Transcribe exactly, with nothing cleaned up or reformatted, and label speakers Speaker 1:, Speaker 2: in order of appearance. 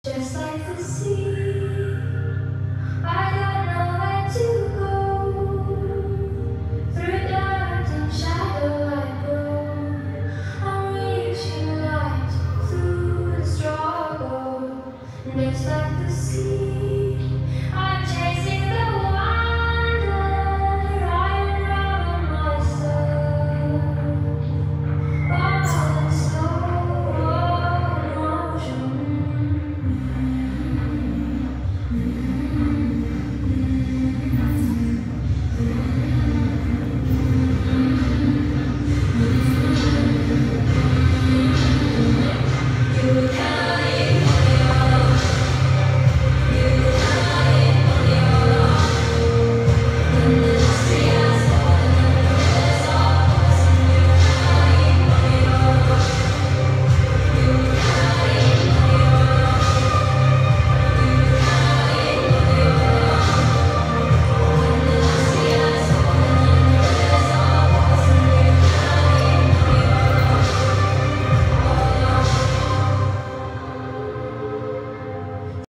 Speaker 1: Just like the sea, I don't know where to go. Through dark and shadow I go. I'm reaching light through the struggle. Just like the sea.